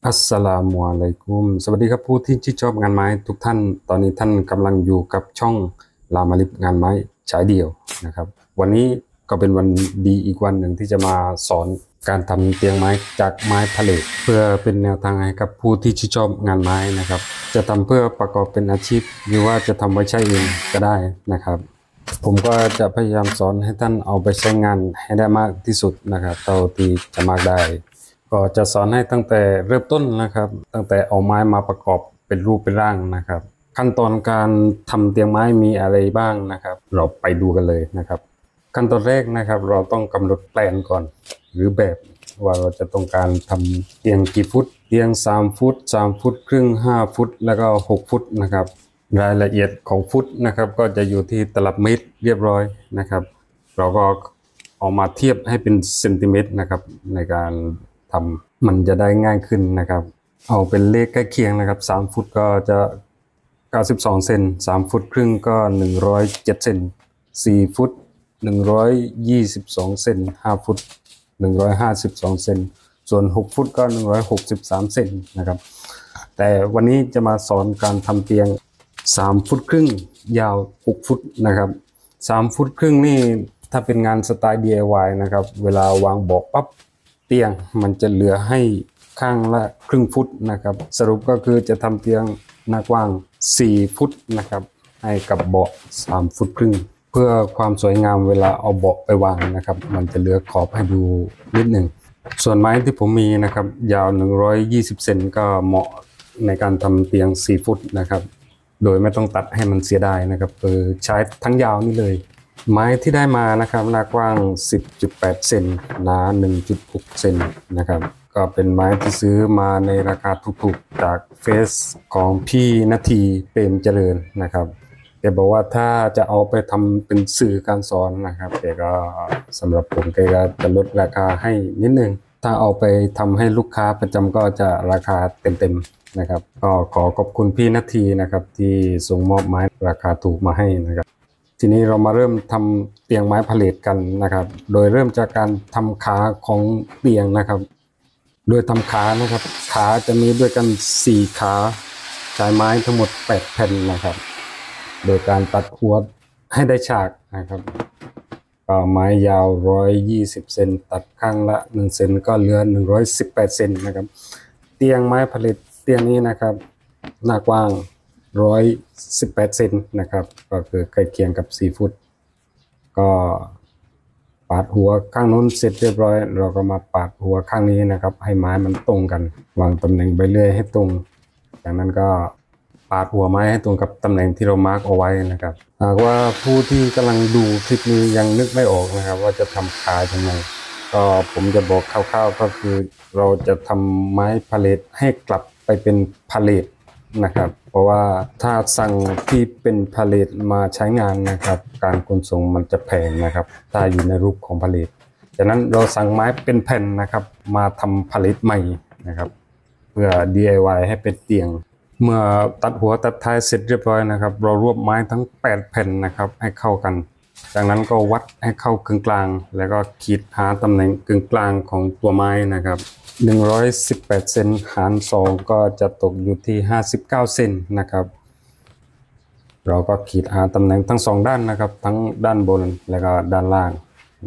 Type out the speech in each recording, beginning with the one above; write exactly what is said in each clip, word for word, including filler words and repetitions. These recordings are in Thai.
อัสสลามุอะลัยกุมสวัสดีครับผู้ที่ชื่นชอบงานไม้ทุกท่านตอนนี้ท่านกำลังอยู่กับช่องลามาลิบงานไม้ฉายเดี่ยวนะครับวันนี้ก็เป็นวันดีอีกวันหนึ่งที่จะมาสอนการทำเตียงไม้จากไม้พะเลทเพื่อเป็นแนวทางให้กับผู้ที่ชื่นชอบงานไม้นะครับจะทำเพื่อประกอบเป็นอาชีพหรือว่าจะทำไว้ใช้เองก็ได้นะครับผมก็จะพยายามสอนให้ท่านเอาไปใช้งานให้ได้มากที่สุดนะครับเท่าที่จะมากได้ก็จะสอนให้ตั้งแต่เริ่มต้นนะครับตั้งแต่เอาไม้มาประกอบเป็นรูปเป็นร่างนะครับขั้นตอนการทำเตียงไม้มีอะไรบ้างนะครับเราไปดูกันเลยนะครับขั้นตอนแรกนะครับเราต้องกำหนดแปลนก่อนหรือแบบว่าเราจะต้องการทำเตียงกี่ฟุตเตียงสามฟุตสามฟุตครึ่งห้าฟุตแล้วก็หกฟุตนะครับรายละเอียดของฟุตนะครับก็จะอยู่ที่ตลับเมตรเรียบร้อยนะครับเราก็เอามาเทียบให้เป็นเซนติเมตรนะครับในการทำมันจะได้ง่ายขึ้นนะครับเอาเป็นเลขใกล้เคียงนะครับสามฟุตก็จะเก้าสิบสองเซนสามฟุตครึ่งก็หนึ่งร้อยเจ็ดเซนสี่ฟุตหนึ่งร้อยยี่สิบสองเซนห้าฟุตหนึ่งร้อยห้าสิบสองเซนส่วนหกฟุตก็หนึ่งร้อยหกสิบสามเซนนะครับแต่วันนี้จะมาสอนการทำเตียงสามฟุตครึ่งยาวหกฟุตนะครับสามฟุตครึ่งนี่ถ้าเป็นงานสไตล์ ดี ไอ วาย นะครับเวลาวางเบาะปั๊บเตียงมันจะเหลือให้ข้างละครึ่งฟุตนะครับสรุปก็คือจะทำเตียงหน้ากว้างสี่ฟุตนะครับให้กับเบาะสามฟุตครึ่งเพื่อความสวยงามเวลาเอาเบาะไปวางนะครับมันจะเหลือขอบให้ดูนิดหนึ่งส่วนไม้ที่ผมมีนะครับยาวหนึ่งร้อยยี่สิบเซนก็เหมาะในการทำเตียงสี่ฟุตนะครับโดยไม่ต้องตัดให้มันเสียดายนะครับคือใช้ทั้งยาวนี่เลยไม้ที่ได้มานะครับหน้ากว้าง สิบจุดแปด เซนหนา หนึ่งจุดหก เซนนะครับก็เป็นไม้ที่ซื้อมาในราคาถูกๆจากเฟซของพี่นาทีเปรมเจริญนะครับแกบอกว่าถ้าจะเอาไปทำเป็นสื่อการสอนนะครับแกก็สำหรับผมแกก็จะลดราคาให้นิดนึงถ้าเอาไปทำให้ลูกค้าประจำก็จะราคาเต็มๆนะครับก็ขอขอบคุณพี่นาทีนะครับที่ส่งมอบไม้ราคาถูกมาให้นะครับทีนี้เรามาเริ่มทำเตียงไม้พะเลทกันนะครับโดยเริ่มจากการทำขาของเตียงนะครับโดยทำขานะครับขาจะมีด้วยกันสี่ขาใช้ไม้ทั้งหมดแปดแผ่นนะครับโดยการตัดหัวให้ได้ฉากนะครับก็ไม้ยาวหนึ่งร้อยยี่สิบเซนตัดข้างละหนึ่งเซนก็เหลือหนึ่งร้อยสิบแปดเซนนะครับเตียงไม้ผลิตเตียงนี้นะครับหน้ากว้างหนึ่งร้อยสิบแปดเซนนะครับก็คือใกล้เคียงกับสี่ฟุตก็ปาดหัวข้างนู้นเสร็จเรียบร้อยเราก็มาปาดหัวข้างนี้นะครับให้ไม้มันตรงกันวางตำแหน่งใบเลื่อยให้ตรงจากนั้นก็ปาดหัวไม้ให้ตรงกับตำแหน่งที่เรามาร์กเอาไว้นะครับหากว่าผู้ที่กำลังดูคลิปนี้ยังนึกไม่ออกนะครับว่าจะทำขายังไงก็ผมจะบอกคร่าวๆก็คือเราจะทำไม้พาเลทให้กลับไปเป็นพาเลทนะครับเพราะว่าถ้าสั่งที่เป็นพาเลทมาใช้งานนะครับการขนส่งมันจะแพงนะครับถ้าอยู่ในรูปของพาเลทจากนั้นเราสั่งไม้เป็นแผ่นนะครับมาทำพาเลทใหม่นะครับเพื่อ ดี ไอ วาย ให้เป็นเตียงเมื่อตัดหัวตัดท้ายเสร็จเรียบร้อยนะครับเรารวบไม้ทั้งแปดแผ่นนะครับให้เข้ากันจากนั้นก็วัดให้เข้ากึ่งกลางแล้วก็ขีดหาตำแหน่งกึ่งกลางของตัวไม้นะครับหนึ่งร้อยสิบแปดเซนหารสองก็จะตกอยู่ที่ห้าสิบเก้าเซนนะครับเราก็ขีดหาตำแหน่งทั้งสองด้านนะครับทั้งด้านบนแล้วก็ด้านล่าง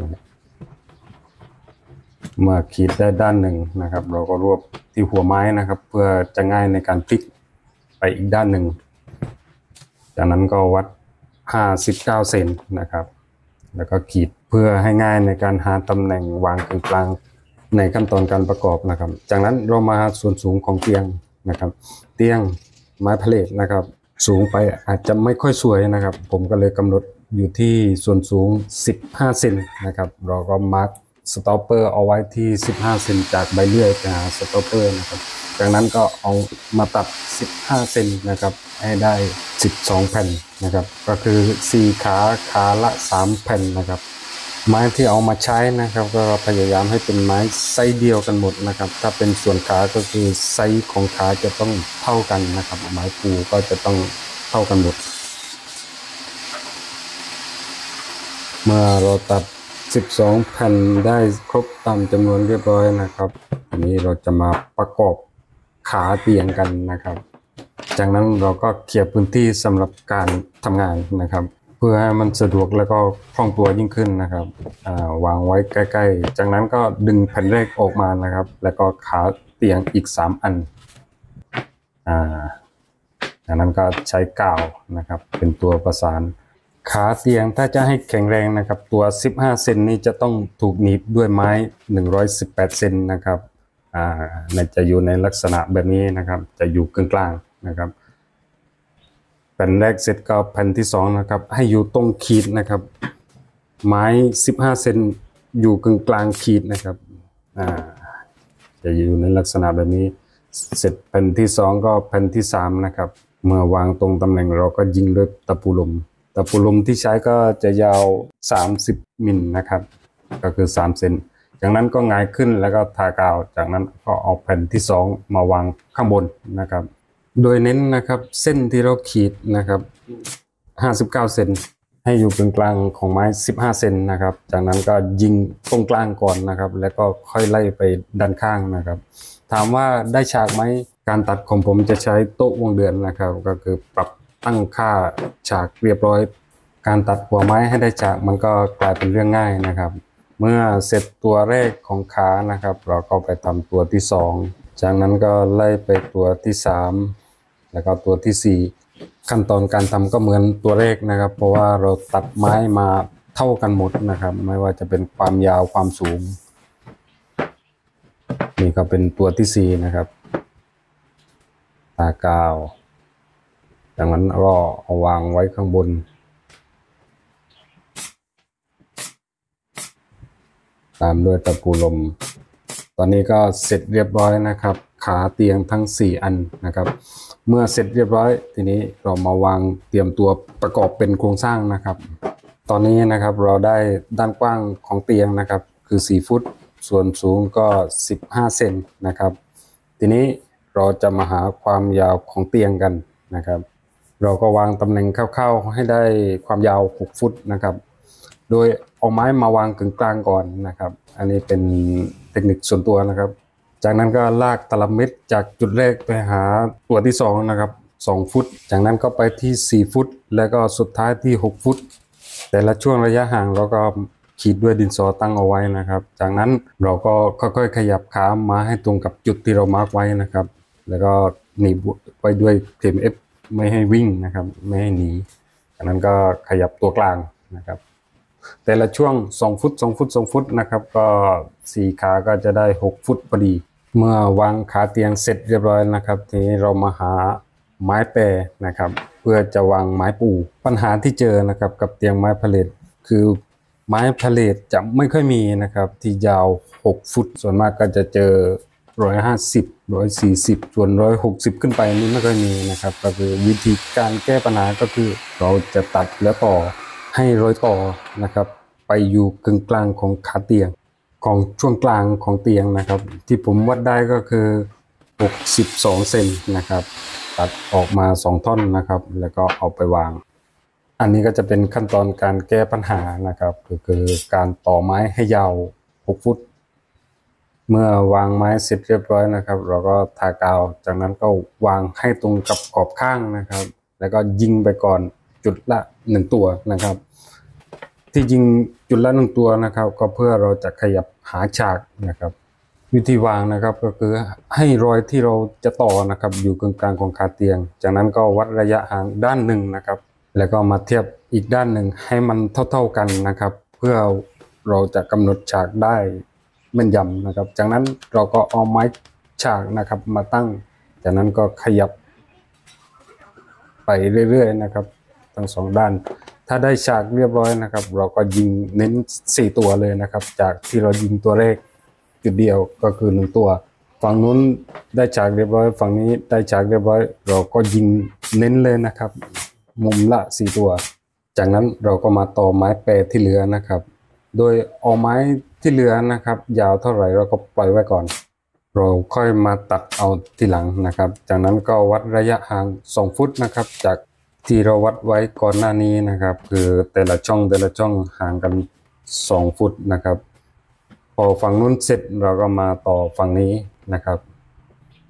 เมื่อขีดได้ด้านหนึ่งนะครับเราก็รวบที่หัวไม้นะครับเพื่อจะง่ายในการพลิกไปอีกด้านหนึ่งจากนั้นก็วัดห้าสิบเก้าเซนนะครับแล้วก็ขีดเพื่อให้ง่ายในการหาตำแหน่งวางกึ่งกลางในขั้นตอนการประกอบนะครับจากนั้นเรามาส่วนสูงของเตียงนะครับเตียงไม้พาเลทนะครับสูงไปอาจจะไม่ค่อยสวยนะครับผมก็เลยกำหนดอยู่ที่ส่วนสูงสิบห้าเซนนะครับเราก็มาร์คสต็อปเปอร์เอาไว้ที่สิบห้าเซนจากใบเลื่อยไปหาสต็อปเปอร์นะครับจากนั้นก็เอามาตัดสิบห้าเซนนะครับให้ได้สิบสองแผ่นนะครับก็คือสี่ขาขาละสามแผ่นนะครับไม้ที่เอามาใช้นะครับก็พยายามให้เป็นไม้ไซส์เดียวกันหมดนะครับถ้าเป็นส่วนขาก็คือไซส์ของขาจะต้องเท่ากันนะครับไม้ปูก็จะต้องเท่ากันหมดเมื่อเราตัดสิบสองแผ่นได้ครบตามจำนวนเรียบร้อยนะครับทีนี้เราจะมาประกอบขาเตียงกันนะครับจากนั้นเราก็เคลียร์พื้นที่สำหรับการทำงานนะครับเพื่อให้มันสะดวกแล้วก็คล่องตัวยิ่งขึ้นนะครับวางไว้ใกล้ๆจากนั้นก็ดึงแผ่นแรกออกมานะครับแล้วก็ขาเตียงอีกสามอันจากนั้นก็ใช้กาวนะครับเป็นตัวประสานขาเตียงถ้าจะให้แข็งแรงนะครับตัวสิบห้าเซนนี้จะต้องถูกหนีบด้วยไม้หนึ่งร้อยสิบแปดเซนนะครับอ่าจะอยู่ในลักษณะแบบนี้นะครับจะอยู่กลางๆนะครับแผ่นแรกเสร็จก็แผ่นที่สองนะครับให้อยู่ตรงขีดนะครับไม้สิบห้าเซนอยู่กลางกลางขีดนะครับอ่าจะอยู่ในลักษณะแบบนี้เสร็จแผ่นที่สองก็แผ่นที่สามนะครับเมื่อวางตรงตำแหน่งเราก็ยิงด้วยตะปูลมตะปูลมที่ใช้ก็จะยาวสามสิบมิลนะครับก็คือสามเซนจากนั้นก็หงายขึ้นแล้วก็ทากาวจากนั้นก็เอาแผ่นที่สองมาวางข้างบนนะครับโดยเน้นนะครับเส้นที่เราขีดนะครับห้าสิบเก้าเซนให้อยู่กลางกลางของไม้สิบห้าเซนนะครับจากนั้นก็ยิงตรงกลางก่อนนะครับแล้วก็ค่อยไล่ไปด้านข้างนะครับถามว่าได้ฉากไหมการตัดของผมจะใช้โต๊ะวงเดือนนะครับก็คือปรับตั้งค่าฉากเรียบร้อยการตัดหัวไม้ให้ได้ฉากมันก็กลายเป็นเรื่องง่ายนะครับเมื่อเสร็จตัวแรกของขานะครับเราก็ไปทำตัวที่สองจากนั้นก็ไล่ไปตัวที่สามแล้วก็ตัวที่สี่ขั้นตอนการทำก็เหมือนตัวแรกนะครับเพราะว่าเราตัดไม้มาเท่ากันหมดนะครับไม่ว่าจะเป็นความยาวความสูงนี่ก็เป็นตัวที่สี่นะครับตากาวจากนั้นก็เอาวางไว้ข้างบนตามด้วยตะปูลมตอนนี้ก็เสร็จเรียบร้อยนะครับขาเตียงทั้งสี่อันนะครับเมื่อเสร็จเรียบร้อยทีนี้เรามาวางเตรียมตัวประกอบเป็นโครงสร้างนะครับตอนนี้นะครับเราได้ด้านกว้างของเตียงนะครับคือสี่ฟุตส่วนสูงก็สิบห้าเซนนะครับทีนี้เราจะมาหาความยาวของเตียงกันนะครับเราก็วางตำแหน่งคร่าวๆให้ได้ความยาวหกฟุตนะครับโดยเอาไม้มาวางกึ่งกลางก่อนนะครับอันนี้เป็นเทคนิคส่วนตัวนะครับจากนั้นก็ลากตลับเม็ดจากจุดแรกไปหาตัวที่สองนะครับสองฟุตจากนั้นก็ไปที่สี่ฟุตแล้วก็สุดท้ายที่หกฟุตแต่ละช่วงระยะห่างเราก็ขีดด้วยดินสอตั้งเอาไว้นะครับจากนั้นเราก็ค่อยๆขยับขามาให้ตรงกับจุดที่เรามาร์กไว้นะครับแล้วก็หนีบไว้ด้วยเข็ม F ไม่ให้วิ่งนะครับไม่ให้หนีจากนั้นก็ขยับตัวกลางนะครับแต่ละช่วงสองฟุตสองฟุตสองฟุตนะครับก็สี่ขาก็จะได้หกฟุตพอดีเมื่อวางขาเตียงเสร็จเรียบร้อยนะครับทีนี้เรามาหาไม้แปรนะครับเพื่อจะวางไม้ปูปัญหาที่เจอนะครับกับเตียงไม้พาเลทคือไม้พาเลทจะไม่ค่อยมีนะครับที่ยาวหกฟุตส่วนมากก็จะเจอหนึ่งร้อยห้าสิบ หนึ่งร้อยสี่สิบส่วนหนึ่งร้อยหกสิบขึ้นไปนี่ไม่ค่อยมีนะครับก็คือวิธีการแก้ปัญหาก็คือเราจะตัดแล้วต่อให้รอยต่อนะครับไปอยู่กึ่งกลางของขาเตียงของช่วงกลางของเตียงนะครับที่ผมวัดได้ก็คือหกสิบสองเซนนะครับตัดออกมาสองท่อนนะครับแล้วก็เอาไปวางอันนี้ก็จะเป็นขั้นตอนการแก้ปัญหานะครับก็คือการต่อไม้ให้ยาวหกฟุตเมื่อวางไม้เสร็จเรียบร้อยนะครับเราก็ทากาวจากนั้นก็วางให้ตรงกับขอบข้างนะครับแล้วก็ยิงไปก่อนจุดละหนึ่งตัวนะครับที่ยิงจุดละหนึ่งตัวนะครับก็เพื่อเราจะขยับหาฉากนะครับวิธีวางนะครับก็คือให้รอยที่เราจะต่อนะครับอยู่กลางๆของขาเตียงจากนั้นก็วัดระยะห่างด้านหนึ่งนะครับแล้วก็มาเทียบอีกด้านหนึ่งให้มันเท่าๆกันนะครับเพื่อเราจะกำหนดฉากได้แม่นยำนะครับจากนั้นเราก็เอาไม้ฉากนะครับมาตั้งจากนั้นก็ขยับไปเรื่อยๆนะครับทั้งสองด้านถ้าได้ฉากเรียบร้อยนะครับเราก็ยิงเน้นสี่ตัวเลยนะครับจากที่เรายิงตัวแรกจุดเดียวก็คือหนึ่งตัวฝั่งนู้นได้ฉากเรียบร้อยฝั่งนี้ได้ฉากเรียบร้อยเราก็ยิงเน้นเลยนะครับมุมละสี่ตัวจากนั้นเราก็มาต่อไม้แปรที่เหลือนะครับโดยเอาไม้ที่เหลือนะครับยาวเท่าไหร่เราก็ปล่อยไว้ก่อนเราค่อยมาตัดเอาทีหลังนะครับจากนั้นก็วัดระยะห่างสองฟุตนะครับจากที่เราวัดไว้ก่อนหน้านี้นะครับคือแต่ละช่องแต่ละช่องห่างกันสองฟุตนะครับพอฝั่งนู้นเสร็จเราก็มาต่อฝั่งนี้นะครับ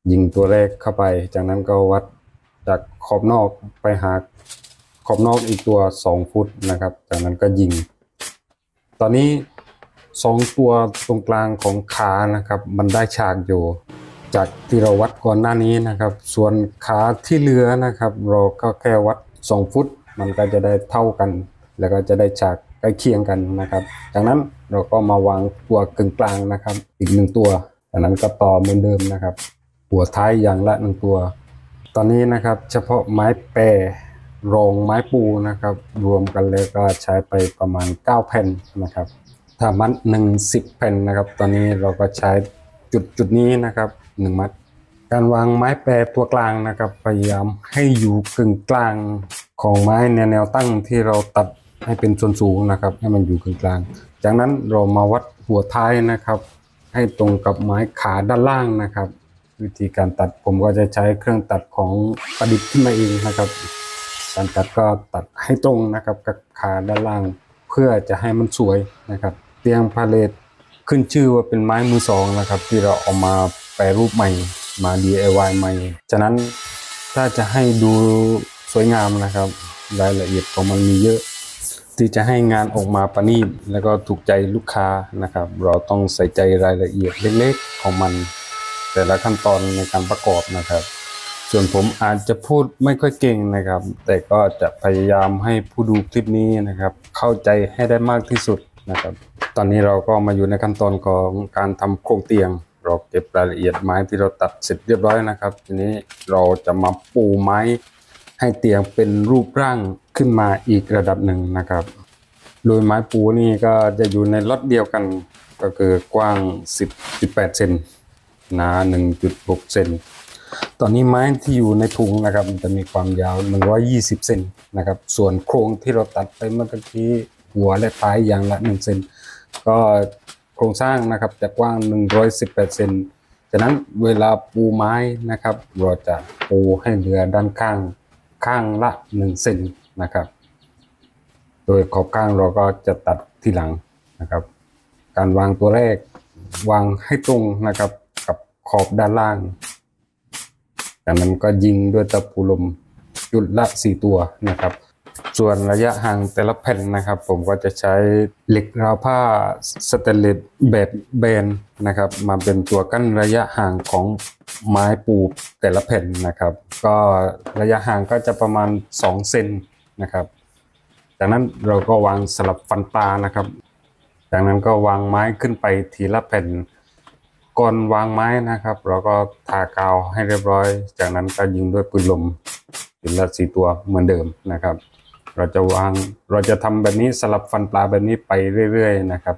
ยิงตัวแรกเข้าไปจากนั้นก็วัดจากขอบนอกไปหาขอบนอกอีกตัวสองฟุตนะครับจากนั้นก็ยิงตอนนี้สองตัวตรงกลางของขานะครับมันได้ฉากอยู่จากที่เราวัดก่อนหน้านี้นะครับส่วนขาที่เหลือนะครับเราก็แค่วัดสองฟุตมันก็จะได้เท่ากันแล้วก็จะได้ฉากใกล้เคียงกันนะครับจากนั้นเราก็มาวางตัวกึ่งกลางนะครับอีกหนึ่งตัวจากนั้นก็ต่อเหมือนเดิมนะครับหัวท้ายอย่างละหนึ่งตัวตอนนี้นะครับเฉพาะไม้แปรรองไม้ปูนะครับรวมกันแล้วก็ใช้ไปประมาณเก้าแผ่นนะครับถ้ามัดหนึ่งสิบแผ่นนะครับตอนนี้เราก็ใช้จุดจุดนี้นะครับหนึ่งมัดการวางไม้แปรตัวกลางนะครับพยายามให้อยู่กึ่งกลางของไม้ในแนวตั้งที่เราตัดให้เป็นส่วนสูงนะครับให้มันอยู่กึ่งกลางจากนั้นเรามาวัดหัวท้ายนะครับให้ตรงกับไม้ขาด้านล่างนะครับวิธีการตัดผมก็จะใช้เครื่องตัดของประดิษฐ์ขึ้นมาเองนะครับการตัดก็ตัดให้ตรงนะครับกับขาด้านล่างเพื่อจะให้มันสวยนะครับเตียงพาเลทขึ้นชื่อว่าเป็นไม้มือสองนะครับที่เราเอามาแปรรูปใหม่มา ดี ไอ วาย ใหม่ฉะนั้นถ้าจะให้ดูสวยงามนะครับรายละเอียดของมันมีเยอะที่จะให้งานออกมาประณีตแล้วก็ถูกใจลูกค้านะครับเราต้องใส่ใจรายละเอียดเล็กๆของมันแต่ละขั้นตอนในการประกอบนะครับส่วนผมอาจจะพูดไม่ค่อยเก่งนะครับแต่ก็จะพยายามให้ผู้ดูคลิปนี้นะครับเข้าใจให้ได้มากที่สุดนะครับตอนนี้เราก็มาอยู่ในขั้นตอนของการทำโครงเตียงเราเก็บรายละเอียดไม้ที่เราตัดเสร็จเรียบร้อยนะครับทีนี้เราจะมาปูไม้ให้เตียงเป็นรูปร่างขึ้นมาอีกระดับหนึ่งนะครับโดยไม้ปูนี่ก็จะอยู่ในล็อตเดียวกันก็คือกว้าง สิบจุดแปด เซนหนา หนึ่งจุดหก เซนตอนนี้ไม้ที่อยู่ในถุงนะครับมันจะมีความยาวมันหนึ่งร้อยยี่สิบเซนนะครับส่วนโครงที่เราตัดไปเมื่อกี้หัวและท้ายอย่างละหนึ่งเซนก็โครงสร้างนะครับจะกว้างหนึ่งร้อยสิบแปดเซนฉะนั้นเวลาปูไม้นะครับเราจะปูให้เหลือด้านข้างข้างละหนึ่งเซนนะครับโดยขอบข้างเราก็จะตัดทีหลังนะครับการวางตัวแรกวางให้ตรงนะครับกับขอบด้านล่างจากนั้นก็ยิงด้วยตะปูลมจุดละสี่ตัวนะครับส่วนระยะห่างแต่ละแผ่นนะครับผมก็จะใช้เหล็กราวผ้าสแตนเลสแบบแบนนะครับมาเป็นตัวกั้นระยะห่างของไม้ปูแต่ละแผ่นนะครับก็ระยะห่างก็จะประมาณสองเซนนะครับจากนั้นเราก็วางสลับฟันปลานะครับจากนั้นก็วางไม้ขึ้นไปทีละแผ่นก่อนวางไม้นะครับเราก็ทากาวให้เรียบร้อยจากนั้นก็ยิงด้วยปืนลมจุดละสี่ตัวเหมือนเดิมนะครับเราจะวางเราจะทำแบบนี้สลับฟันปลาแบบนี้ไปเรื่อยๆนะครับ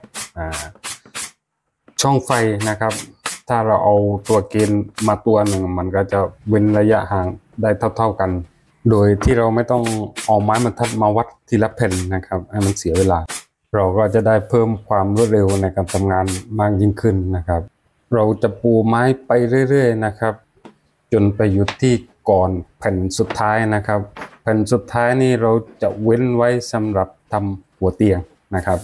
ช่องไฟนะครับถ้าเราเอาตัวเกณฑ์มาตัวหนึ่งมันก็จะเว้นระยะห่างได้เท่าๆกันโดยที่เราไม่ต้องเอาไม้บรรทัดมาวัดทีละแผ่นนะครับให้มันเสียเวลาเราก็จะได้เพิ่มความรวดเร็วในการทำงานมากยิ่งขึ้นนะครับเราจะปูไม้ไปเรื่อยๆนะครับจนไปหยุดที่ก่อนแผ่นสุดท้ายนะครับแผ่นสุดท้ายนี่เราจะเว้นไว้สำหรับทำหัวเตียงนะครับ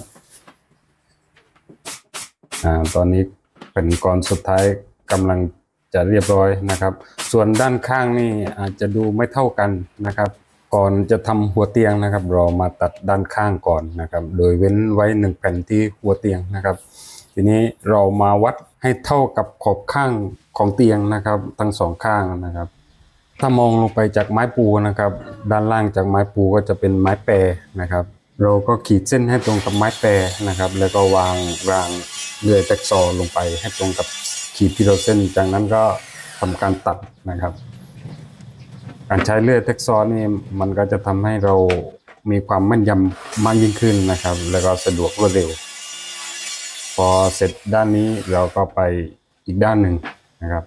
อ่าตอนนี้แผ่นก่อนสุดท้ายกำลังจะเรียบร้อยนะครับส่วนด้านข้างนี่อาจจะดูไม่เท่ากันนะครับก่อนจะทำหัวเตียงนะครับเรามาตัดด้านข้างก่อนนะครับโดยเว้นไว้หนึ่งแผ่นที่หัวเตียงนะครับทีนี้เรามาวัดให้เท่ากับขอบข้างของเตียงนะครับทั้งสองข้างนะครับถ้ามองลงไปจากไม้ปูนะครับด้านล่างจากไม้ปูก็จะเป็นไม้แปรนะครับเราก็ขีดเส้นให้ตรงกับไม้แปรนะครับแล้วก็วางรางเลื่อยแจ็คซอว์ลงไปให้ตรงกับขีดที่เราเส้นจากนั้นก็ทำการตัดนะครับการใช้เลื่อยแจ็คซอว์นี่มันก็จะทำให้เรามีความแม่นยำมากยิ่งขึ้นนะครับแล้วก็สะดวกรวดเร็วพอเสร็จด้านนี้เราก็ไปอีกด้านหนึ่งนะครับ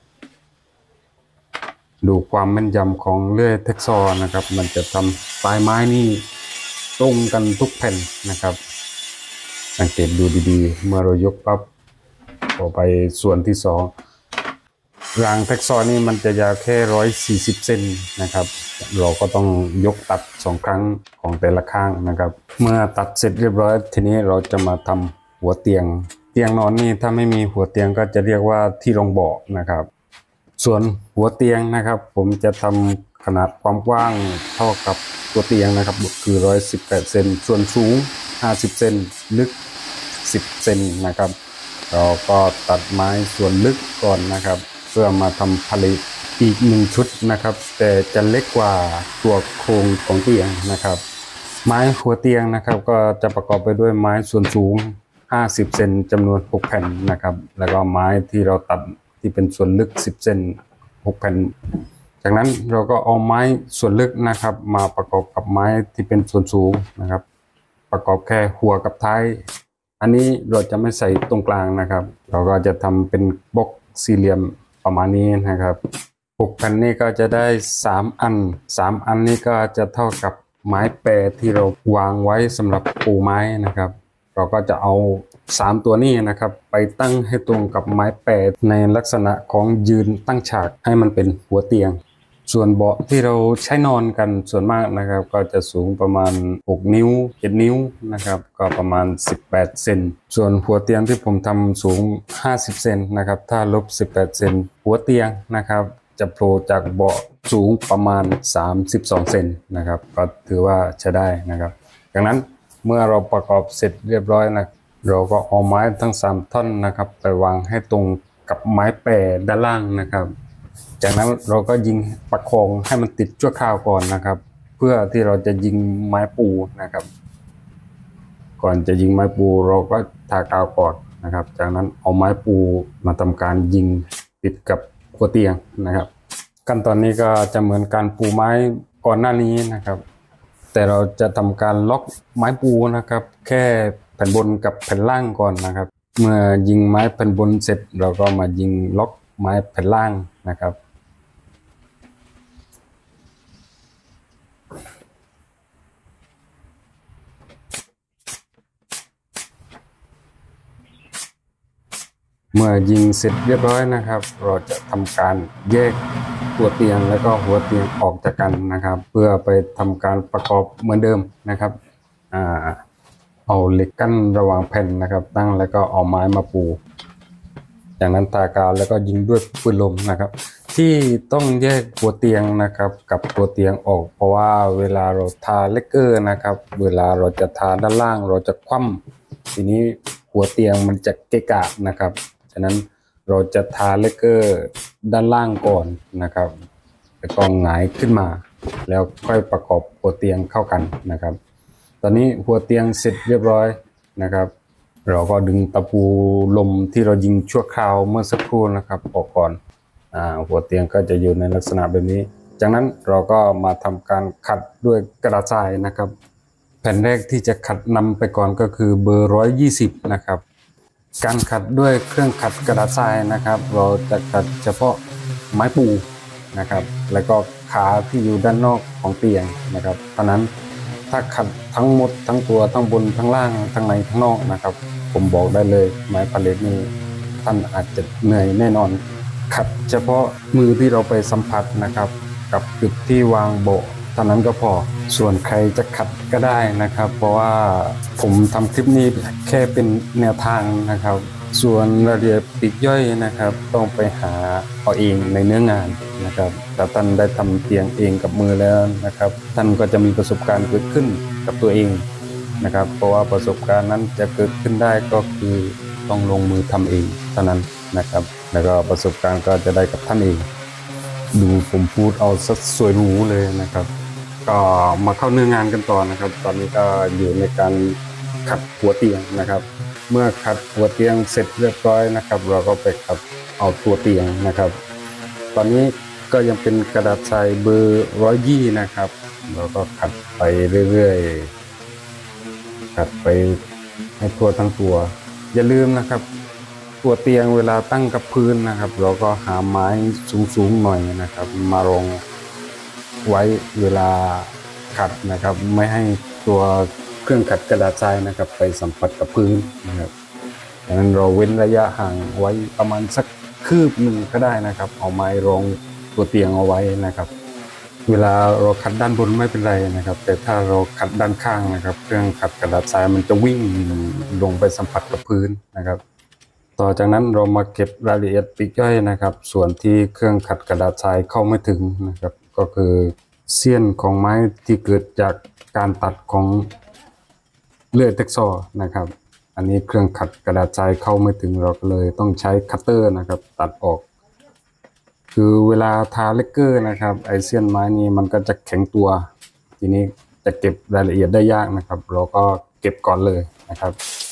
ดูความแม่นยำของเลื่อยแท็กซอว์นะครับมันจะทำปลายไม้นี่ตรงกันทุกแผ่นนะครับสังเกตดูดีๆเมื่อเรายกปั๊บพอไปส่วนที่สองรางแท็กซอว์นี่มันจะยาวแค่ร้อยสี่สิบเซนนะครับเราก็ต้องยกตัดสองครั้งของแต่ละข้างนะครับเมื่อตัดเสร็จเรียบร้อยทีนี้เราจะมาทำหัวเตียงเตียงนอนนี่ถ้าไม่มีหัวเตียงก็จะเรียกว่าที่รองเบาะนะครับส่วนหัวเตียงนะครับผมจะทำขนาดความกว้างเท่ากับตัวเตียงนะครับคือหนึ่งร้อยสิบแปดเซนส่วนสูงห้าสิบเซนลึกสิบเซนนะครับเราก็ตัดไม้ส่วนลึกก่อนนะครับเพื่อมาทำผลิตอีกหนึ่งชุดนะครับแต่จะเล็กกว่าตัวโครงของเตียงนะครับไม้หัวเตียงนะครับก็จะประกอบไปด้วยไม้ส่วนสูงห้าสิบเซนจำนวนหกแผ่นนะครับแล้วก็ไม้ที่เราตัดที่เป็นส่วนลึกสิบเซนหกแผ่นจากนั้นเราก็เอาไม้ส่วนลึกนะครับมาประกอบกับไม้ที่เป็นส่วนสูงนะครับประกอบแค่หัวกับท้ายอันนี้เราจะไม่ใส่ตรงกลางนะครับเราก็จะทำเป็นบล็อกสี่เหลี่ยมประมาณนี้นะครับหกแผ่นนี้ก็จะได้สามอันสามอันนี้ก็จะเท่ากับไม้แปรที่เราวางไว้สำหรับปูไม้นะครับเราก็จะเอาสามตัวนี้นะครับไปตั้งให้ตรงกับไม้แปรในลักษณะของยืนตั้งฉากให้มันเป็นหัวเตียงส่วนเบาะที่เราใช้นอนกันส่วนมากนะครับก็จะสูงประมาณหกนิ้วเจ็ดนิ้วนะครับก็ประมาณสิบแปดเซนส่วนหัวเตียงที่ผมทำสูงห้าสิบเซนนะครับถ้าลบสิบแปดเซนหัวเตียงนะครับจะโผล่จากเบาะสูงประมาณสามสิบสองเซนนะครับก็ถือว่าใช้ได้นะครับดังนั้นเมื่อเราประกอบเสร็จเรียบร้อยนะเราก็เอาไม้ทั้งสามท่อนนะครับไปวางให้ตรงกับไม้แปรด้านล่างนะครับจากนั้นเราก็ยิงประคองให้มันติดชั่วคราวก่อนนะครับเพื่อที่เราจะยิงไม้ปูนะครับก่อนจะยิงไม้ปูเราก็ทากาวก่อนนะครับจากนั้นเอาไม้ปูมาทำการยิงติดกับหัวเตียงนะครับขั้นตอนนี้ก็จะเหมือนการปูไม้ก่อนหน้านี้นะครับแต่เราจะทำการล็อกไม้ปูนะครับแค่แผ่นบนกับแผ่นล่างก่อนนะครับเมื่อยิงไม้แผ่นบนเสร็จเราก็มายิงล็อกไม้แผ่นล่างนะครับเมื่อยิงเสร็จเรียบร้อยนะครับเราจะทำการแยกตัวเตียงแล้วก็หัวเตียงออกจากกันนะครับเพื่อไปทำการประกอบเหมือนเดิมนะครับอ่าเอาเหล็กกั้นระหว่างแผ่นนะครับตั้งแล้วก็เอาไม้มาปูจากนั้นทากาวแล้วก็ยิงด้วยปืนลมนะครับที่ต้องแยกหัวเตียงนะครับกับตัวเตียงออกเพราะว่าเวลาเราทาเลกเกอร์นะครับเวลาเราจะทาด้านล่างเราจะคว่ำทีนี้หัวเตียงมันจะเกะกะนะครับฉะนั้นเราจะทาเลกเกอร์ด้านล่างก่อนนะครับแล้วก็หงายขึ้นมาแล้วค่อยประกอบหัวเตียงเข้ากันนะครับตอนนี้หัวเตียงเสร็จเรียบร้อยนะครับเราก็ดึงตะปูลมที่เรายิงชั่วคราวเมื่อสักครู่นะครับออกก่อนอ่าหัวเตียงก็จะอยู่ในลักษณะแบบนี้จากนั้นเราก็มาทำการขัดด้วยกระดาษทรายนะครับแผ่นแรกที่จะขัดนำไปก่อนก็คือเบอร์หนึ่งร้อยยี่สิบนะครับการขัดด้วยเครื่องขัดกระดาษทรายนะครับเราจะขัดเฉพาะไม้ปูนะครับแล้วก็ขาที่อยู่ด้านนอกของเตียงนะครับเพราะนั้นถ้าขัดทั้งหมดทั้งตัวทั้งบนทั้งล่างทั้งในทั้งนอกนะครับผมบอกได้เลยไม้พาเลทนี้ท่านอาจจะเหนื่อยแน่นอนขัดเฉพาะมือที่เราไปสัมผัสนะครับกับจุดที่วางโบะเท่านั้นก็พอส่วนใครจะขัดก็ได้นะครับเพราะว่าผมทำคลิปนี้แค่เป็นแนวทางนะครับส่วนรายละเอียดปลีกย่อยนะครับต้องไปหาเอาเองในเนื้องานนะครับแต่ท่านได้ทำเตียงเองกับมือแล้วนะครับท่านก็จะมีประสบการณ์เกิดขึ้นกับตัวเองนะครับเพราะว่าประสบการณ์นั้นจะเกิดขึ้นได้ก็คือต้องลงมือทำเองเท่านั้นนะครับแล้วก็ประสบการณ์ก็จะได้กับท่านเองดูผมพูดเอาสักสวยหรูเลยนะครับก็มาเข้าเนื้องานกันต่อนะครับตอนนี้ก็อยู่ในการขัดหัวเตียงนะครับเมื่อขัดหัวเตียงเสร็จเรียบร้อยนะครับเราก็ไปขัดเอาตัวเตียงนะครับตอนนี้ก็ยังเป็นกระดาษทรายเบอร์ร้อยยี่นะครับเราก็ขัดไปเรื่อยๆขัดไปให้ทั่วทั้งตัวอย่าลืมนะครับตัวเตียงเวลาตั้งกับพื้นนะครับเราก็หาไม้สูงๆหน่อยนะครับมารองไว้เวลาขัดนะครับไม่ให้ตัวเครื่องขัดกระดาษทรายนะครับไปสัมผัสกับพื้นนะครับดังนั้นเราเว้นระยะห่างไว้ประมาณสักคืบหนึ่งก็ได้นะครับเอาไม้รองตัวเตียงเอาไว้นะครับเวลาเราขัดด้านบนไม่เป็นไรนะครับแต่ถ้าเราขัดด้านข้างนะครับเครื่องขัดกระดาษทรายมันจะวิ่งลงไปสัมผัสกับพื้นนะครับต่อจากนั้นเรามาเก็บรายละเอียดปลีกย่อยนะครับส่วนที่เครื่องขัดกระดาษทรายเข้าไม่ถึงนะครับก็คือเสี้ยนของไม้ที่เกิดจากการตัดของเลื่อยเต็กซอนะครับอันนี้เครื่องขัดกระดาษทรายเข้าไม่ถึงเราก็เลยต้องใช้คัตเตอร์นะครับตัดออกคือเวลาทาเลกเกอร์นะครับไอเสี้ยนไม้นี้มันก็จะแข็งตัวทีนี้จะเก็บรายละเอียดได้ยากนะครับเราก็เก็บก่อนเลยนะครับ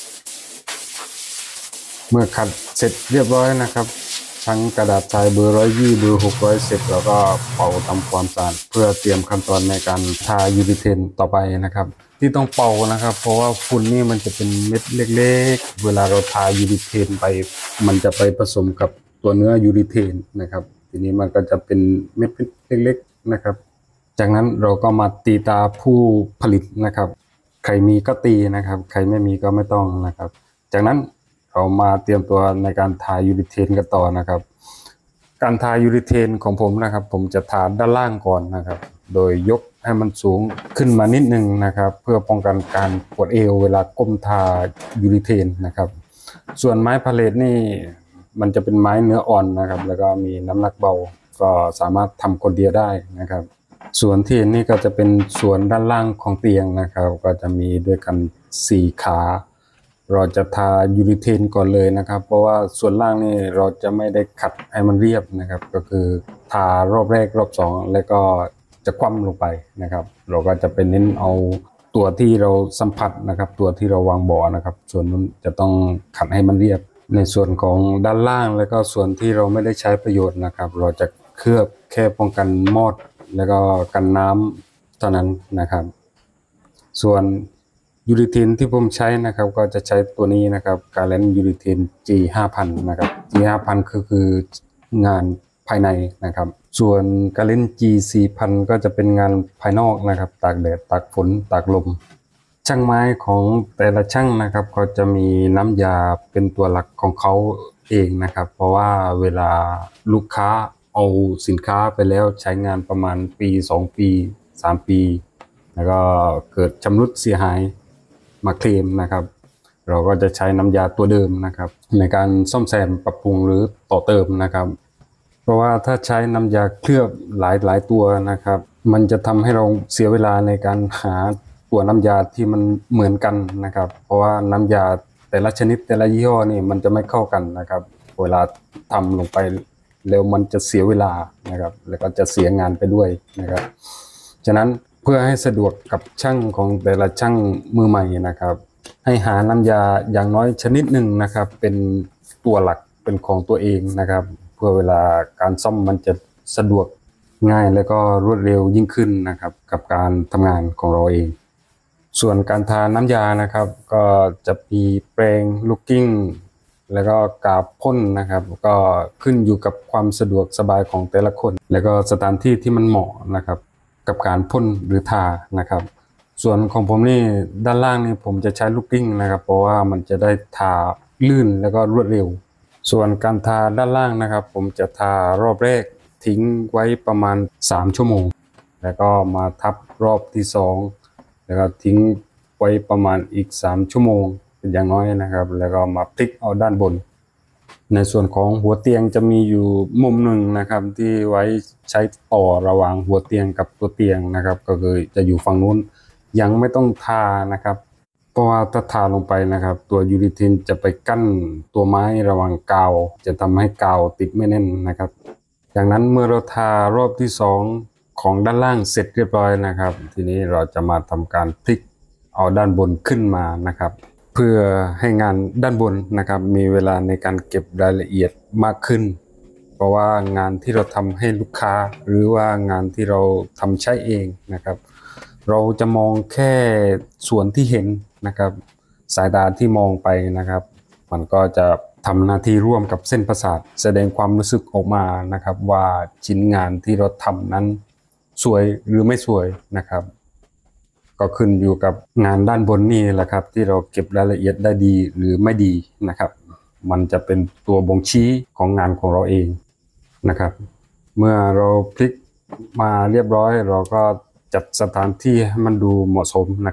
เมื่อขัดเสร็จเรียบร้อยนะครับทั้งกระดาษทรายเบอร์ร้อยยี่เบอร์หกร้อยเสร็จแล้วก็เป่าทำความสะอาดเพื่อเตรียมขั้นตอนในการทายูริเทนต่อไปนะครับที่ต้องเป่านะครับเพราะว่าฝุ่นนี่มันจะเป็นเม็ดเล็กๆเวลาเราทายูริเทนไปมันจะไปผสมกับตัวเนื้อยูริเทนนะครับทีนี้มันก็จะเป็นเม็ดเล็กๆนะครับจากนั้นเราก็มาตีตาผู้ผลิตนะครับใครมีก็ตีนะครับใครไม่มีก็ไม่ต้องนะครับจากนั้นเรามาเตรียมตัวในการทายูริเทนกันต่อนะครับการทายูริเทนของผมนะครับผมจะทาด้านล่างก่อนนะครับโดยยกให้มันสูงขึ้นมานิดนึงนะครับเพื่อป้องกันการปวดเอวเวลาก้มทายูริเทนนะครับส่วนไม้พาเลทนี่มันจะเป็นไม้เนื้ออ่อนนะครับแล้วก็มีน้ำหนักเบาก็สามารถทำคนเดียวได้นะครับส่วนที่นี่ก็จะเป็นส่วนด้านล่างของเตียงนะครับก็จะมีด้วยกันสี่ขาเราจะทายูริเทนก่อนเลยนะครับเพราะว่าส่วนล่างนี่เราจะไม่ได้ขัดให้มันเรียบนะครับก็คือทารอบแรกรอบสองแล้วก็จะคว่ำลงไปนะครับเราก็จะเป็นเน้นเอาตัวที่เราสัมผัสนะครับตัวที่เราวางเบาะนะครับส่วนนั้นจะต้องขัดให้มันเรียบในส่วนของด้านล่างแล้วก็ส่วนที่เราไม่ได้ใช้ประโยชน์นะครับเราจะเคลือบแค่ป้องกันมอดแล้วก็กันน้ำเท่านั้นนะครับส่วนยูริเทนที่ผมใช้นะครับก็จะใช้ตัวนี้นะครับการเลนยูริเทน จี ห้าพัน นะครับ จี ห้าพัน คือคืองานภายในนะครับส่วนการเลน จี สี่พัน ก็จะเป็นงานภายนอกนะครับตากแดดตากฝนตากลมช่างไม้ของแต่ละช่างนะครับก็จะมีน้ำยาเป็นตัวหลักของเขาเองนะครับเพราะว่าเวลาลูกค้าเอาสินค้าไปแล้วใช้งานประมาณปีสองปีสามปีแล้วก็เกิดชำรุดเสียหายมาเคลมนะครับเราก็จะใช้น้ำยาตัวเดิมนะครับในการซ่อมแซมปรับปรุงหรือต่อเติมนะครับเพราะว่าถ้าใช้น้ำยาเคลือบหลายหลายตัวนะครับมันจะทำให้เราเสียเวลาในการหาตัวน้ำยาที่มันเหมือนกันนะครับเพราะว่าน้ำยาแต่ละชนิดแต่ละยี่ห้อนี่มันจะไม่เข้ากันนะครับเวลาทำลงไปแล้วมันจะเสียเวลานะครับแล้วก็จะเสียงานไปด้วยนะครับฉะนั้นเพื่อให้สะดวกกับช่างของแต่ละช่างมือใหม่นะครับให้หาน้ำยาอย่างน้อยชนิดหนึ่งนะครับเป็นตัวหลักเป็นของตัวเองนะครับเพื่อเวลาการซ่อมมันจะสะดวกง่ายและก็รวดเร็วยิ่งขึ้นนะครับกับการทำงานของเราเองส่วนการทาน้ำยานะครับก็จะมีแปรงลูกกิ้งแล้วก็กาบพ่นนะครับก็ขึ้นอยู่กับความสะดวกสบายของแต่ละคนแล้วก็สถานที่ที่มันเหมาะนะครับกับการพ่นหรือทานะครับส่วนของผมนี่ด้านล่างนี่ผมจะใช้ลูกกิ้งนะครับเพราะว่ามันจะได้ทาลื่นแล้วก็รวดเร็วส่วนการทาด้านล่างนะครับผมจะทารอบแรกทิ้งไว้ประมาณสามชั่วโมงแล้วก็มาทับรอบที่สองแล้วก็ทิ้งไว้ประมาณอีกสามชั่วโมงเป็นอย่างน้อยนะครับแล้วก็มาพลิกเอาด้านบนในส่วนของหัวเตียงจะมีอยู่มุมหนึ่งนะครับที่ไว้ใช้ต่อระหว่างหัวเตียงกับตัวเตียงนะครับก็คือจะอยู่ฝั่งนู้นยังไม่ต้องทานะครับเพราะว่าถ้าทาลงไปนะครับตัวยูริเทนจะไปกั้นตัวไม้ระหว่างกาวจะทำให้กาวติดไม่แน่นนะครับจากนั้นเมื่อเราทารอบที่สองของด้านล่างเสร็จเรียบร้อยนะครับทีนี้เราจะมาทำการพลิกเอาด้านบนขึ้นมานะครับเพื่อให้งานด้านบนนะครับมีเวลาในการเก็บรายละเอียดมากขึ้นเพราะว่างานที่เราทำให้ลูกค้าหรือว่างานที่เราทำใช้เองนะครับเราจะมองแค่ส่วนที่เห็นนะครับสายตาที่มองไปนะครับมันก็จะทำหน้าที่ร่วมกับเส้นประสาทแสดงความรู้สึกออกมานะครับว่าชิ้นงานที่เราทำนั้นสวยหรือไม่สวยนะครับก็ขึ้นอยู่กับงานด้านบนนี่แหละครับที่เราเก็บรายละเอียดได้ดีหรือไม่ดีนะครับมันจะเป็นตัวบ่งชี้ของงานของเราเองนะครับเมื่อเราพลิกมาเรียบร้อยเราก็จัดสถานที่ให้มันดูเหมาะสมนะครับ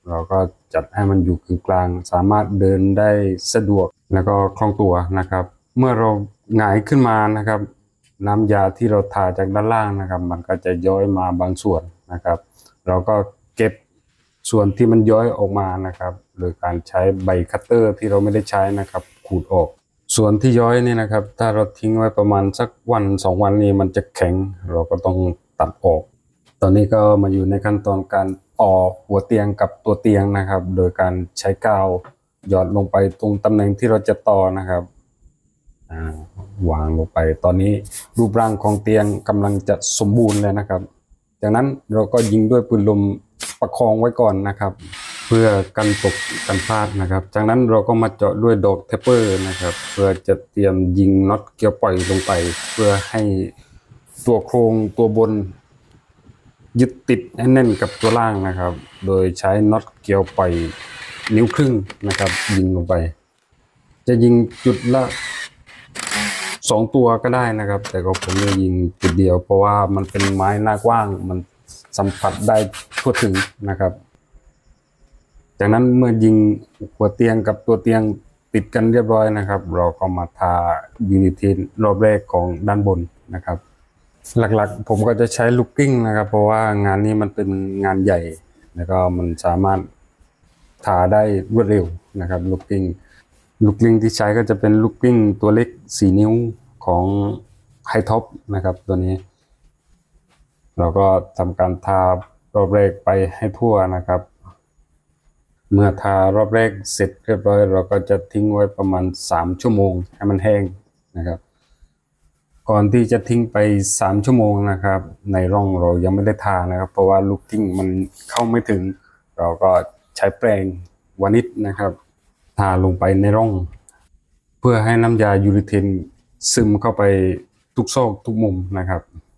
เราก็จัดให้มันอยู่กึ่งกลางสามารถเดินได้สะดวกแล้วก็คล่องตัวนะครับเมื่อเราหงายขึ้นมานะครับน้ำยาที่เราทาจากด้านล่างนะครับมันก็จะย้อยมาบางส่วนนะครับเราก็เก็บส่วนที่มันย้อยออกมานะครับโดยการใช้ใบคัตเตอร์ที่เราไม่ได้ใช้นะครับขูดออกส่วนที่ย้อยนี่นะครับถ้าเราทิ้งไว้ประมาณสักวันสองวันนี้มันจะแข็งเราก็ต้องตัดออกตอนนี้ก็มาอยู่ในขั้นตอนการต่อหัวเตียงกับตัวเตียงนะครับโดยการใช้กาวหยอดลงไปตรงตำแหน่งที่เราจะต่อนะครับวางลงไปตอนนี้รูปร่างของเตียงกำลังจะสมบูรณ์เลยนะครับจากนั้นเราก็ยิงด้วยปืนลมประคองไว้ก่อนนะครับเพื่อกันตกกันพลาดนะครับจากนั้นเราก็มาเจาะด้วยดอกเทปเปอร์นะครับเพื่อจะเตรียมยิงน็อตเกลียวปล่อยลงไปเพื่อให้ตัวโครงตัวบนยึดติดให้แน่นกับตัวล่างนะครับโดยใช้น็อตเกลียวปล่อยนิ้วครึ่งนะครับยิงลงไปจะยิงจุดละสองตัวก็ได้นะครับแต่ก็ผมจะยิงจุดเดียวเพราะว่ามันเป็นไม้หน้ากว้างมันสัมผัสได้ทั่วถึงนะครับจากนั้นเมื่อยิงหัวเตียงกับตัวเตียงติดกันเรียบร้อยนะครับเราก็มาทายูนิทีรอบแรกของด้านบนนะครับหลักๆผมก็จะใช้ลูกกิ้งนะครับเพราะว่างานนี้มันเป็นงานใหญ่แล้วก็มันสามารถทาได้รวดเร็วนะครับลูกกิ้งลูกกิ้งที่ใช้ก็จะเป็นลูกกิ้งตัวเล็กสี่นิ้วของไฮท็อปนะครับตัวนี้เราก็ทำการทารอบแรกไปให้ทั่วนะครับเมื่อทารอบแรกเสร็จเรียบร้อยเราก็จะทิ้งไว้ประมาณสามชั่วโมงให้มันแห้งนะครับก่อนที่จะทิ้งไปสามชั่วโมงนะครับในร่องเรายังไม่ได้ทานะครับเพราะว่าลูกกิ้งมันเข้าไม่ถึงเราก็ใช้แปรงวานิชนะครับทาลงไปในร่องเพื่อให้น้ำยายูริเทนซึมเข้าไปทุกซอกทุกมุมนะครับ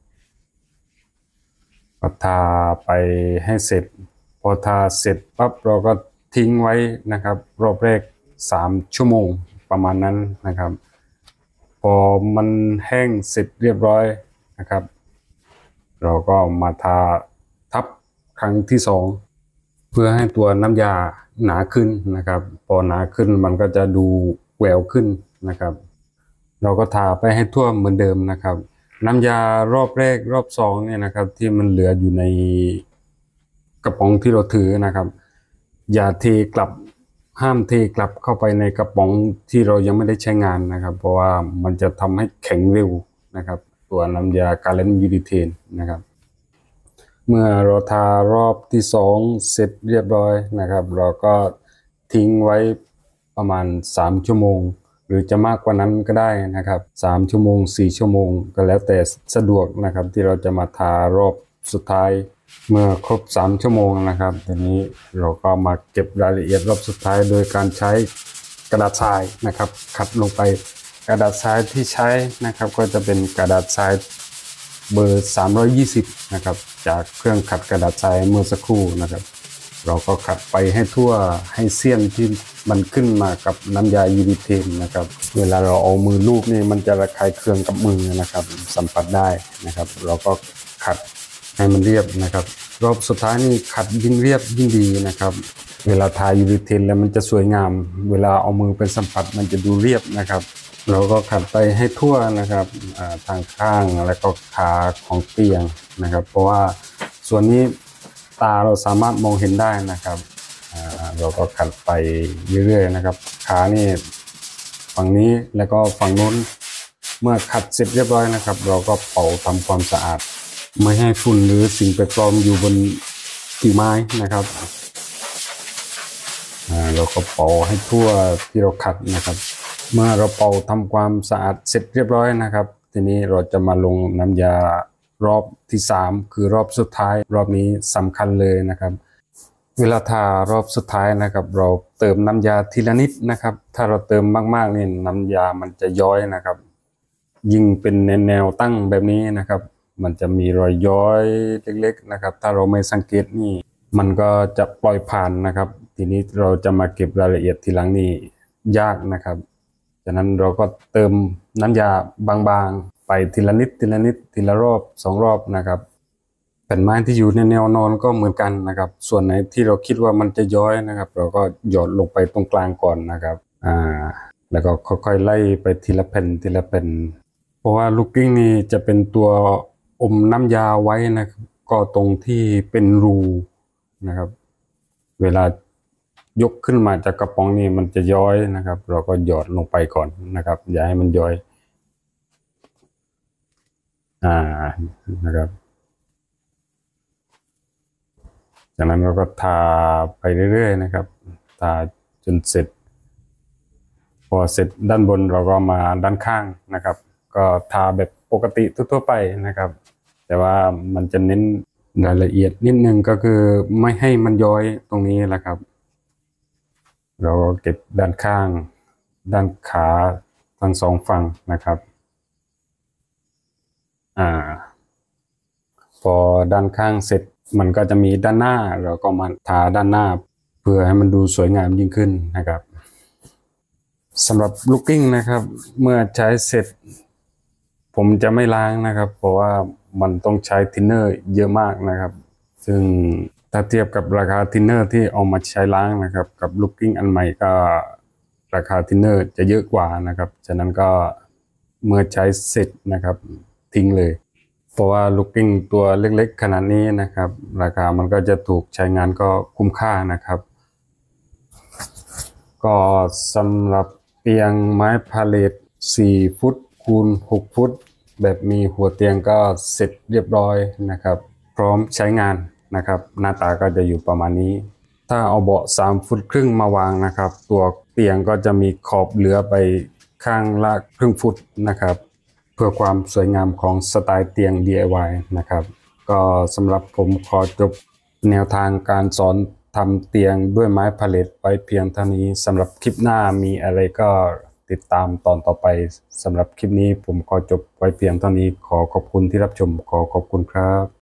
ก็ทาไปให้เสร็จพอทาเสร็จปั๊บเราก็ทิ้งไว้นะครับรอบแรกสามชั่วโมงประมาณนั้นนะครับพอมันแห้งเสร็จเรียบร้อยนะครับเราก็มาทาทับครั้งที่สองเพื่อให้ตัวน้ำยาหนาขึ้นนะครับพอหนาขึ้นมันก็จะดูแหววขึ้นนะครับเราก็ทาไปให้ทั่วเหมือนเดิมนะครับน้ำยารอบแรกรอบสองเนี่ยนะครับที่มันเหลืออยู่ในกระป๋องที่เราถือนะครับอย่าเทกลับห้ามเทกลับเข้าไปในกระป๋องที่เรายังไม่ได้ใช้งานนะครับเพราะว่ามันจะทำให้แข็งเร็วนะครับตัวน้ำยาการเล่นยูริเทนนะครับเมื่อเราทารอบที่สองเสร็จเรียบร้อยนะครับเราก็ทิ้งไว้ประมาณสามชั่วโมงหรือจะมากกว่านั้นก็ได้นะครับสามชั่วโมงสี่ชั่วโมงก็แล้วแต่สะดวกนะครับที่เราจะมาทารอบสุดท้ายเมื่อครบสามชั่วโมงนะครับทีนี้เราก็มาเก็บรายละเอียดรอบสุดท้ายโดยการใช้กระดาษทรายนะครับขัดลงไปกระดาษทรายที่ใช้นะครับก็จะเป็นกระดาษทรายเบอร์สามร้อยยี่สิบนะครับจากเครื่องขัดกระดาษทรายเมื่อสักครู่นะครับเราก็ขัดไปให้ทั่วให้เสี้ยนที่มันขึ้นมากับน้ำยายูริเทนนะครับเวลาเราเอามือลูบนี่มันจะระคายเคืองกับมือนะครับสัมผัสได้นะครับเราก็ขัดให้มันเรียบนะครับรอบสุดท้ายนี่ขัดยิ่งเรียบยิ่งดีนะครับเวลาทายูริเทนแล้วมันจะสวยงามเวลาเอามือเป็นสัมผัสมันจะดูเรียบนะครับเราก็ขัดไปให้ทั่วนะครับทางข้างแล้วก็ขาของเตียงนะครับเพราะว่าส่วนนี้ตาเราสามารถมองเห็นได้นะครับเราก็ขัดไปเรื่อยๆนะครับขานี่ฝั่งนี้แล้วก็ฝั่งนู้นเมื่อขัดเสร็จเรียบร้อยนะครับเราก็เป่าทำความสะอาดไม่ให้ฝุ่นหรือสิ่งแปลกปลอมอยู่บนผิวไม้นะครับเราก็เป่าให้ทั่วที่เราขัดนะครับเมื่อเราเป่าทำความสะอาดเสร็จเรียบร้อยนะครับทีนี้เราจะมาลงน้ำยารอบที่สามคือรอบสุดท้ายรอบนี้สำคัญเลยนะครับเวลาทารอบสุดท้ายนะครับเราเติมน้ำยาทีละนิดนะครับถ้าเราเติมมากๆนี่น้ำยามันจะย้อยนะครับยิ่งเป็นแนวตั้งแบบนี้นะครับมันจะมีรอยย้อยเล็กๆนะครับถ้าเราไม่สังเกตนี่มันก็จะปล่อยผ่านนะครับทีนี้เราจะมาเก็บรายละเอียดทีหลังนี่ยากนะครับฉะนั้นเราก็เติมน้ำยาบางๆไปทีละนิดทีละนิดทีละรอบสองรอบนะครับแผ่นไม้ที่อยู่ในแนวนอนก็เหมือนกันนะครับส่วนไหนที่เราคิดว่ามันจะย้อยนะครับเราก็หยอดลงไปตรงกลางก่อนนะครับอ่าแล้วก็ค่อยๆไล่ไปทีละแผ่นทีละแผ่นเพราะว่าลูกกิ้งนี่จะเป็นตัวอมน้ำยาไว้นะครับก็ตรงที่เป็นรูนะครับเวลายกขึ้นมาจากกระป๋องนี่มันจะย้อยนะครับเราก็หยอดลงไปก่อนนะครับอย่าให้มันย้อยอ่านะครับจากนั้นเราก็ทาไปเรื่อยๆนะครับทาจนเสร็จพอเสร็จด้านบนเราก็มาด้านข้างนะครับก็ทาแบบปกติทั่วๆไปนะครับแต่ว่ามันจะเน้นรายละเอียดนิดนึงก็คือไม่ให้มันย้อยตรงนี้แหละครับเราก็เก็บด้านข้างด้านขาทั้งสองฝั่งนะครับอ่าพอด้านข้างเสร็จมันก็จะมีด้านหน้าเราก็มาทาด้านหน้าเพื่อให้มันดูสวยงามยิ่งขึ้นนะครับสำหรับลูกกิ้งนะครับเมื่อใช้เสร็จผมจะไม่ล้างนะครับเพราะว่ามันต้องใช้ทินเนอร์เยอะมากนะครับซึ่งถ้าเทียบกับราคาทินเนอร์ที่เอามาใช้ล้างนะครับกับลูกกิ้งอันใหม่ก็ราคาทินเนอร์จะเยอะกว่านะครับฉะนั้นก็เมื่อใช้เสร็จนะครับทิ้งเลยเพราะว่าลูกกิ้งตัวเล็กๆขนาดนี้นะครับราคามันก็จะถูกใช้งานก็คุ้มค่านะครับก็สำหรับเตียงไม้พาเลทสี่ฟุตคูณหกฟุตแบบมีหัวเตียงก็เสร็จเรียบร้อยนะครับพร้อมใช้งานนะครับหน้าตาก็จะอยู่ประมาณนี้ถ้าเอาเบาะสามฟุตครึ่งมาวางนะครับตัวเตียงก็จะมีขอบเหลือไปข้างละครึ่งฟุตนะครับเพื่อความสวยงามของสไตล์เตียง ดี ไอ วาย นะครับก็สำหรับผมขอจบแนวทางการสอนทำเตียงด้วยไม้พาเลทไว้เพียงเท่านี้สำหรับคลิปหน้ามีอะไรก็ติดตามตอนต่อไปสำหรับคลิปนี้ผมขอจบไว้เพียงเท่านี้ขอขอบคุณที่รับชมขอขอบคุณครับ